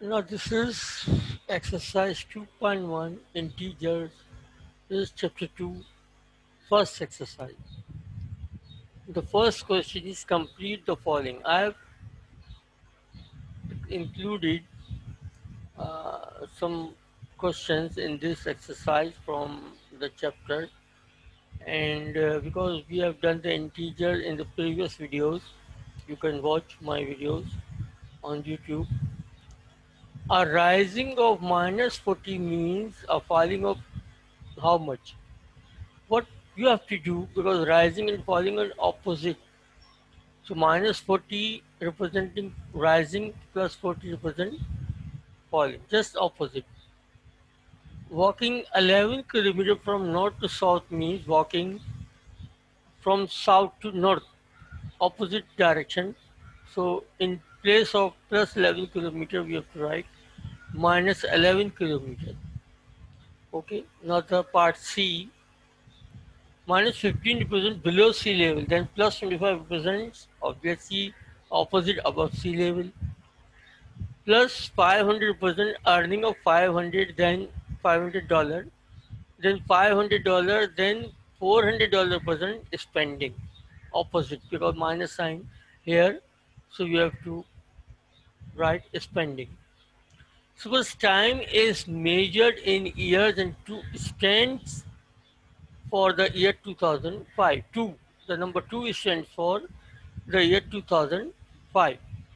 Now this is exercise 2.1 integers. This is chapter 2, first exercise. The first question is complete the following. I have included some questions in this exercise from the chapter, and because we have done the integer in the previous videos, you can watch my videos on YouTube. A rising of minus 40 means a falling of how much? What you have to do, because rising and falling are opposite. So minus 40 representing rising, plus 40 represent falling, just opposite. Walking 11 kilometer from north to south means walking from south to north, opposite direction. So in place of plus 11 kilometer, we have to write minus 11 kilometer. Okay, now the part C, minus 15 represents below sea level, then plus 25 represents obviously opposite above sea level, plus 500 represents earning of 500, then $500, then $500, then $400 represent spending, opposite because minus sign here, so you have to write spending. Suppose time is measured in years and 2 stands for the year 2005. 2. The number 2 stands for the year 2005.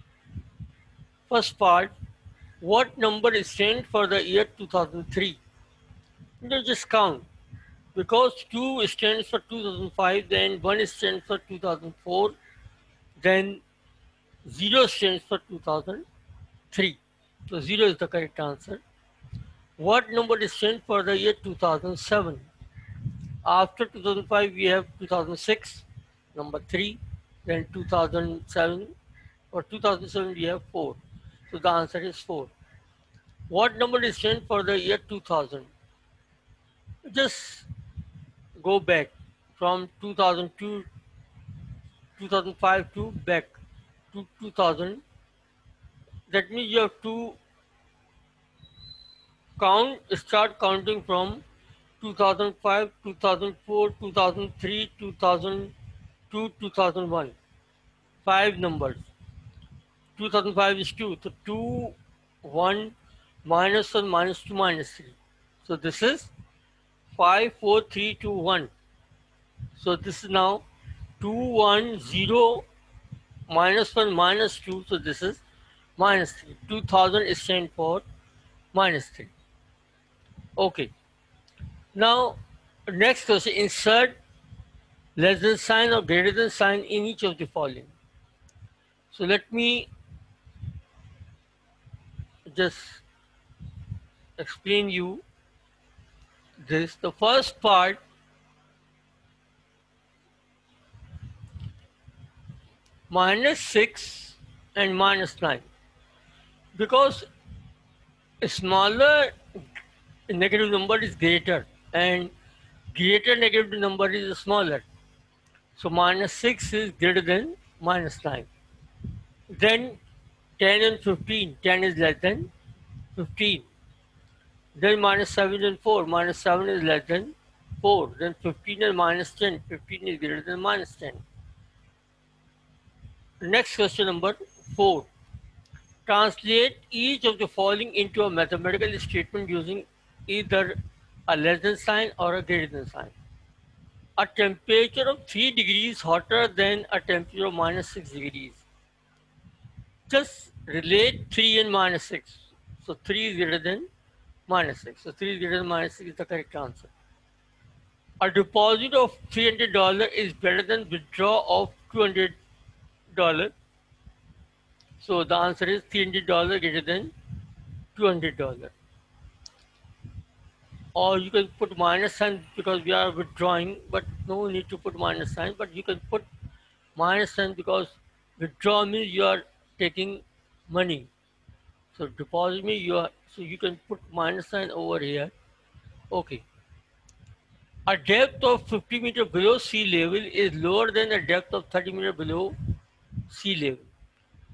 First part, what number stands for the year 2003? You just count. Because 2 stands for 2005, then 1 stands for 2004, then 0 stands for 2003. So 0 is the correct answer. What number stands for the year 2007? After 2005, we have 2006, number 3, then 2007, or 2007, we have 4. So the answer is 4. What number is sent for the year 2000? Just go back from 2002, 2005 to back to 2000. That means you have to start counting from 2005, 2004, 2003, 2002, 2001. 5 numbers. 2005 is 2. So 2, 1, minus 1, minus 2, minus 3. So this is 5, 4, 3, 2, 1. So this is now 2, 1, 0, minus 1, minus 2. So this is minus 3. 2000 is stand for minus 3. Okay. Now, next question, insert less than sign or greater than sign in each of the following. So let me just explain you this. The first part, minus 6 and minus 9. Because a smaller negative number is greater and greater negative number is smaller. So minus 6 is greater than minus 9. Then 10 and 15, 10 is less than 15. Then minus 7 and 4, minus 7 is less than 4. Then 15 and minus 10, 15 is greater than minus 10. Next question, number 4. Translate each of the following into a mathematical statement using either a less than sign or a greater than sign. A temperature of 3 degrees hotter than a temperature of minus 6 degrees. Just relate 3 and minus 6. So 3 is greater than minus 6. So 3 is greater than minus 6 is the correct answer. A deposit of $300 is better than withdraw of $200. So the answer is $300 greater than $200. Or you can put minus sign because we are withdrawing, but no need to put minus sign, but you can put minus sign because withdraw means you are taking money. So deposit means you are, so you can put minus sign over here. Okay. A depth of 50 meter below sea level is lower than a depth of 30 meter below sea level.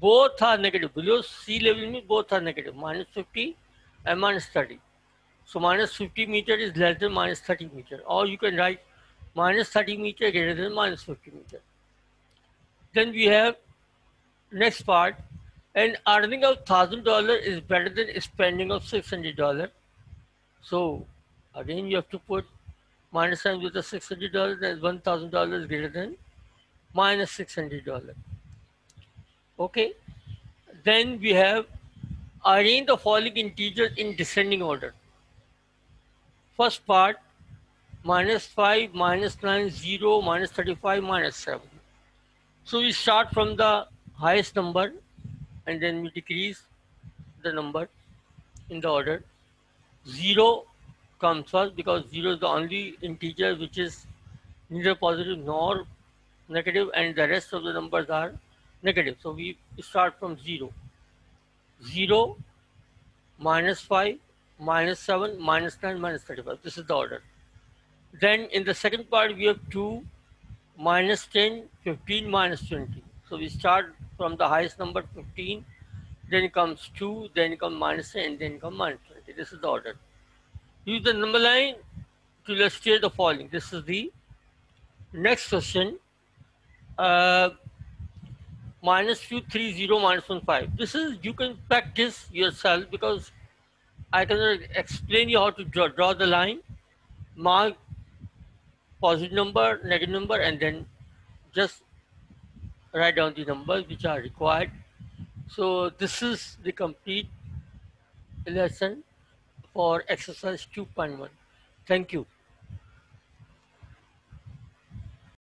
both are negative. Below sea level means both are negative, minus 50 and minus 30. So minus 50 meter is less than minus 30 meter. Or you can write minus 30 meter greater than minus 50 meter. Then we have next part, and earning of $1,000 is better than spending of $600. So again you have to put minus sign with the $600, then $1,000 greater than minus $600. Okay. Then we have arrange the following integers in descending order. First part, minus 5, minus 9, 0, minus 35, minus 7. So we start from the highest number and then we decrease the number in the order. 0 comes first because 0 is the only integer which is neither positive nor negative, and the rest of the numbers are negative. So we start from 0. 0, minus 5, minus 7, minus 9, minus 35. This is the order. Then in the second part, we have 2, minus 10, 15, minus 20. So we start from the highest number, 15, then comes 2, then comes minus 10, and then comes minus 20. This is the order. Use the number line to illustrate the following. This is the next question. Uh, minus 2, 3, 0, minus 1, 5. This is, you can practice yourself because I cannot explain you how to draw the line, mark positive number, negative number, and then just write down the numbers which are required. So this is the complete lesson for exercise 2.1. Thank you.